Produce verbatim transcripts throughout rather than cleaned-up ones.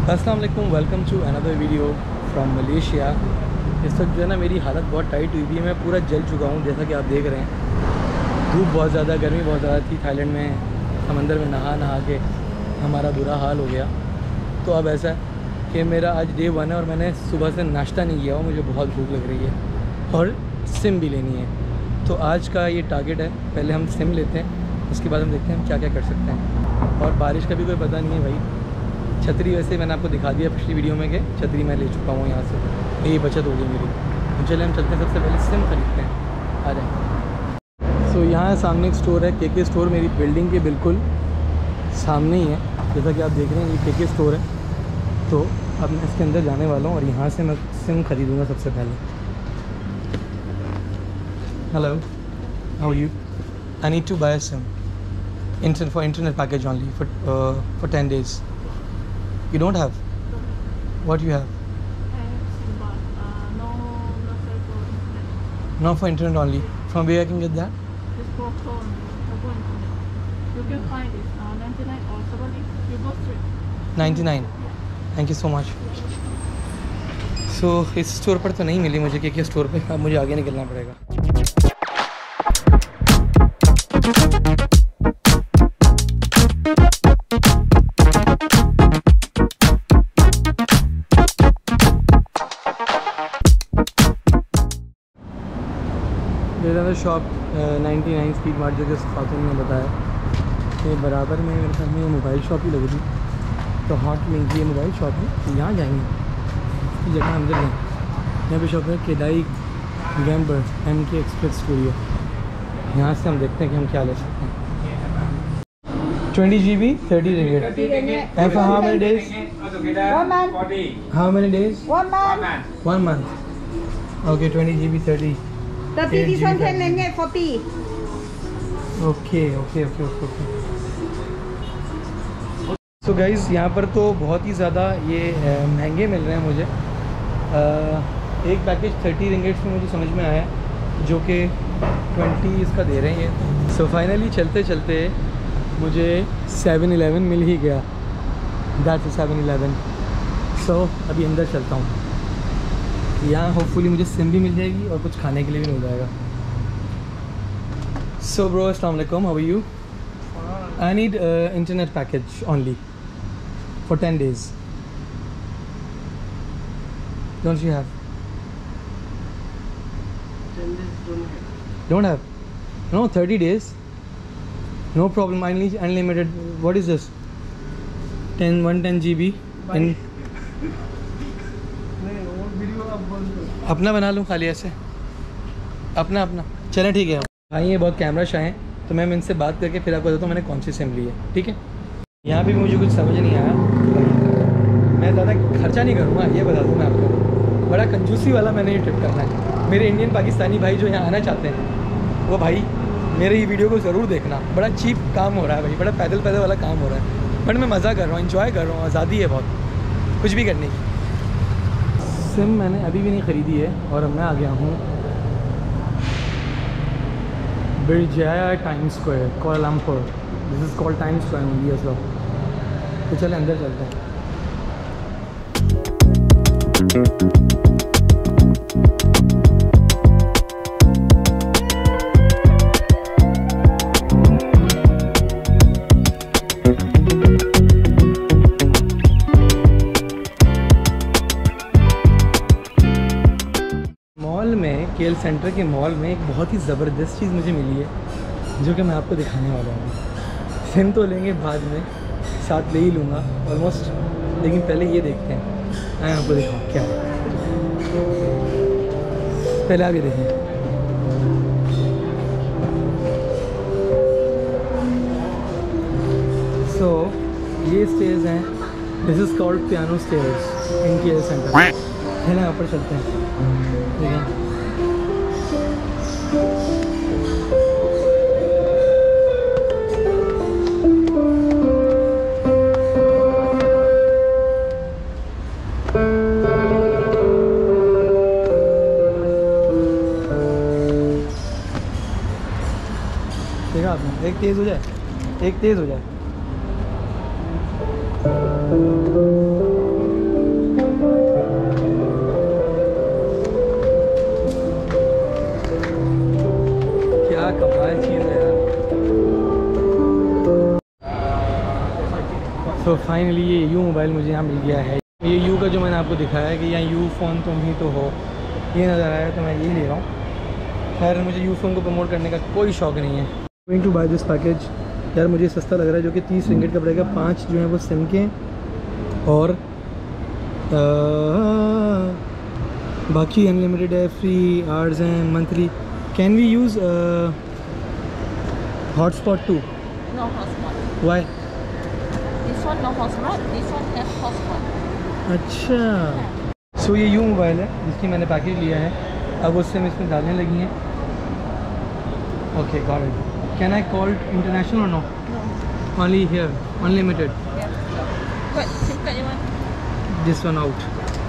अस्सलाम वालेकुम, welcome to another video from Malaysia. इस वक्त जो है ना मेरी हालत बहुत टाइट हुई हुई है, मैं पूरा जल चुका हूँ जैसा कि आप देख रहे हैं। धूप बहुत ज़्यादा, गर्मी बहुत ज़्यादा थी। थाईलैंड में समंदर में नहा नहा के हमारा बुरा हाल हो गया। तो अब ऐसा है कि मेरा आज डे वन है और मैंने सुबह से नाश्ता नहीं किया हुआ। मुझे बहुत भूख लग रही है और सिम भी लेनी है। तो आज का ये टारगेट है, पहले हम सिम लेते हैं, उसके बाद हम देखते हैं हम क्या क्या कर सकते हैं। और बारिश का भी कोई पता नहीं है भाई। छतरी वैसे मैंने आपको दिखा दिया पिछली वीडियो में कि छतरी मैं ले चुका हूँ यहाँ से, यही बचत हो गई मेरी। तो चले हम चलते हैं, सबसे पहले सिम खरीदते हैं। आ जाए। सो यहाँ सामने एक स्टोर है, के के स्टोर, मेरी बिल्डिंग के बिल्कुल सामने ही है। जैसा कि आप देख रहे हैं ये के के स्टोर है। तो अब मैं इसके अंदर जाने वाला हूँ और यहाँ से मैं सिम खरीदूँगा सबसे पहले। Hello, how are you? I need to buy SIM internet for internet package only for for ten days. You don't have? What you have? I have SIM but uh, no, no cell for internet. Not for internet only. From where I can get that? Just for phone, no for internet. You can find it uh, ninety-nine or seventy. You go straight. ninety-nine. Thank you so much. So इस store पर तो नहीं मिली मुझे, के के store पे। अब मुझे आगे निकलना पड़ेगा। Shop ninety nine speed mart, जो कि खातून ने बताया कि बराबर में मेरे साथ में मोबाइल शॉप ही लग रही। तो हॉट लिंक ये मोबाइल शॉप है, तो यहाँ जाएंगे। इस जगह अंदर जाएँ। यहाँ पे शॉप है केदाई गैम्बर एम के एक्सप्रेस स्टूडियो। यहाँ से हम देखते हैं कि हम क्या ले सकते हैं। Twenty G B thirty ringgit and for how many days? How many days? One month. One month. Okay, twenty G B thirty. Thirty this one ten ringgit forty. Okay okay okay okay okay. So guys, यहाँ पर तो बहुत ही ज़्यादा ये महंगे मिल रहे हैं मुझे। uh, एक पैकेज थर्टी रिंगेट्स में मुझे समझ में आया, जो कि ट्वेंटी इसका दे रहे हैं। सो फाइनली चलते चलते मुझे सेवन इलेवन मिल ही गया। That's seven eleven. सो अभी अंदर चलता हूँ। यहाँ होपफुली मुझे सिम भी मिल जाएगी और कुछ खाने के लिए भी मिल जाएगा। सो ब्रो, अस्सलाम वालेकुम, how are you? I need internet package only for ten days. Don't you have? Don't have? No, thirty days, no problem. I need unlimited. What is this? Ten one ten GB बी इन अपना बना लूँ खाली ऐसे, अपना अपना। चलें ठीक है भाई, ये बहुत कैमरा शाह हैं, तो मैं इनसे बात करके फिर आपको बताता हूँ मैंने कौन सी सिम ली है। ठीक है, यहाँ पे भी मुझे कुछ समझ नहीं आया। मैं ज़्यादा खर्चा नहीं करूँगा, ये बता दूँ मैं आपको। बड़ा कंजूसी वाला मैंने ये ट्रिप करना है। मेरे इंडियन पाकिस्तानी भाई जो यहाँ आना चाहते हैं, वो भाई मेरे ये वीडियो को ज़रूर देखना। बड़ा चीप काम हो रहा है भाई, बड़ा पैदल पैदल वाला काम हो रहा है, बट मैं मज़ा कर रहा हूँ, इन्जॉय कर रहा हूँ। आज़ादी है बहुत कुछ भी करने की। सिम मैंने अभी भी नहीं ख़रीदी है और अब मैं आ गया हूँ Berjaya time square, Kuala Lumpur. This is called time square only as well. तो चले अंदर चलते हैं। केएल सेंटर के मॉल में एक बहुत ही ज़बरदस्त चीज़ मुझे मिली है, जो कि मैं आपको दिखाने वाला हूँ। सिम तो लेंगे बाद में, साथ ले ही लूँगा ऑलमोस्ट, लेकिन पहले ये देखते हैं। मैं आपको दिखाऊँ क्या है, पहले आप ये देखें। सो so, ये स्टेज हैं। This is called piano stairs in KL centre. पहले यहाँ पर चलते हैं। देखिए, देखा आपने? एक तेज़ हो जाए, एक तेज़ हो जाए। तो फाइनली ये यू मोबाइल मुझे यहाँ मिल गया है। ये यू का जो मैंने आपको दिखाया है कि यहाँ यू फ़ोन तुम ही तो हो, ये नज़र आया तो मैं यही ले रहा हूँ। खैर मुझे यू फ़ोन को प्रमोट करने का कोई शौक़ नहीं है। Going to buy this package. यार मुझे सस्ता लग रहा है, जो कि तीस रिंगेट का पड़ेगा। पाँच जो है वो सिम के और आ, बाकी अनलिमिटेड है, फ्री आवर्स हैं, monthly. Can we use hotspot too? No hotspot. Why? This one no hotspot. This one has hotspot. अच्छा, सो ये यू मोबाइल है जिसकी मैंने पैकेज लिया है। अब उससे मैं इसमें डालने लगी हैं। Okay got it. Can I call international or no? No. Only here unlimited? Yeah. What SIM card you want? This one out.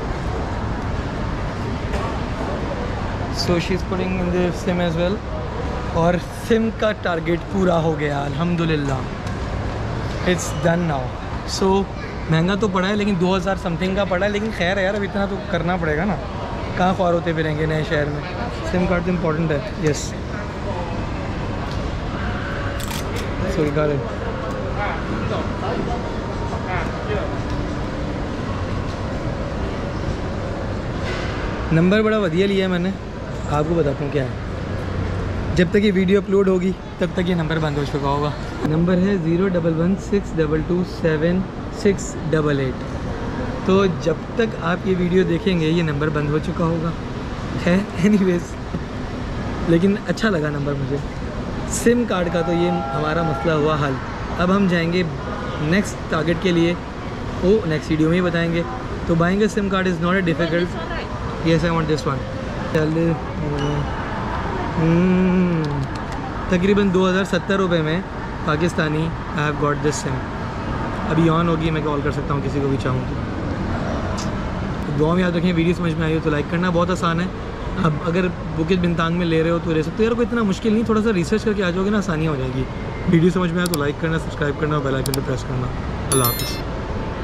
So she is putting in the SIM as well. और SIM का target पूरा हो गया अल्हम्दुलिल्लाह। It's done now. सो महंगा तो पड़ा है लेकिन दो हज़ार समथिंग का पड़ा है, लेकिन खैर है यार, अब इतना तो करना पड़ेगा ना, कहाँ ख्वार होते फिरेंगे नए शहर में। सिम कार्ड तो इम्पोर्टेंट है। Yes, so got it. Number बड़ा वधिया लिया है मैंने, आपको बताता हूँ क्या है। जब तक ये वीडियो अपलोड होगी तब तक ये नंबर बंद हो चुका होगा। नंबर है zero double one six double two seven six double eight. तो जब तक आप ये वीडियो देखेंगे ये नंबर बंद हो चुका होगा। है एनीवेज, लेकिन अच्छा लगा नंबर मुझे। सिम कार्ड का तो ये हमारा मसला हुआ हल। अब हम जाएंगे नेक्स्ट टारगेट के लिए, वो नेक्स्ट वीडियो में ही बताएंगे। तो buying SIM card is not a difficult. This one, right? Yes I want this one. चल तकरीबन दो हज़ार सत्तर रुपये में Pakistani I have got this SIM. अभी ऑन होगी, मैं कॉल कर सकता हूँ किसी को भी चाहूँ तो। दुआ में याद रखें। वीडियो समझ में आई हो तो लाइक करना, बहुत आसान है। अब अगर बुकित बिनतांग में ले रहे हो तो ले सकते हो यार, कोई इतना मुश्किल नहीं, थोड़ा सा रिसर्च करके आ जाओगे ना, आसानी हो जाएगी। वीडियो समझ में आए तो लाइक करना, सब्सक्राइब करना और बेल आइकन पे प्रेस करना। अल्लाह हाफ़िज़।